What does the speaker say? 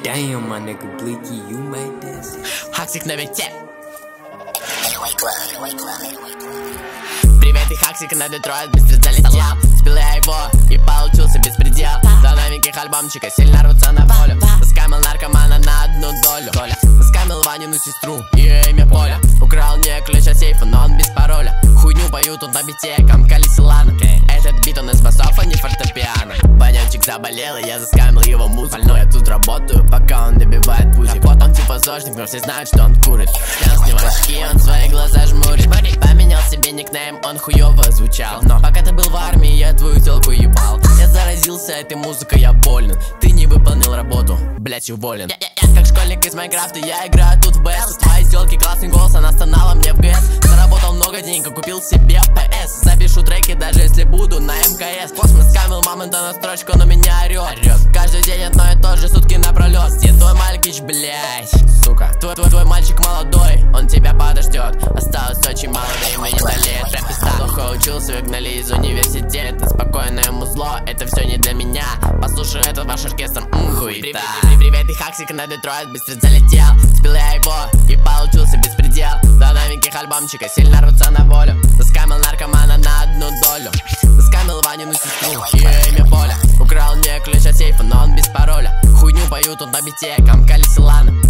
Damn, my nigga Bleaky, you made this? Хаксик на вете. Привет, и Хаксик на Детройт быстро залетел. Спил я его и получился беспредел. До новеньких альбомчика сильно рвутся на волю. Заскамил наркомана на одну долю. Заскамил Ванину сестру, ее имя Поля. Украл не ключ от сейфа, но он без пароля. Хуйню поют он на бите, комкали Силана. Этот бит он из басов, а не фортепиано. Банянчик заболел, и я заскамил его музыку. Я тут работаю, пока он добивает пузик. Вот он типа зожник, но все знают, что он курит. Снял с него очки, он свои глаза жмурит. Поменял себе никнейм, он хуёво звучал. Но пока ты был в армии, я твою телку ебал. Я заразился этой музыкой, я болен. Ты не выполнил работу, блять, уволен. Как школьник из Майнкрафта, я играю тут в БС. У твоей телки классный голос, она стонала мне в ГС. Заработал много денег, купил себе ПС. Запишу треки, даже если буду на МКС. Космос скамил мамонта на строчку, но меня орёт. Каждый день одно и то же, сутки напролёт. Где твой Малькич, блять, сука? Твой мальчик молодой, он тебя подождет. Осталось очень мало времени до лет. Рэп пизда, плохо учился, выгнали из университета. Спокойное музло, это все не для меня. Послушай этот ваш оркестр, хуета. Привет, и Хаксик на Детройт быстро залетел. Спил я его и получился беспредел. До новеньких альбомчика сильно рвутся на волю. Заскамил наркомана на одну долю. Заскамил Ванину сестру, ее имя Поля. Украл мне ключ от сейфа, но он без пароля. Хуйню поют он на бите, комкали Силана.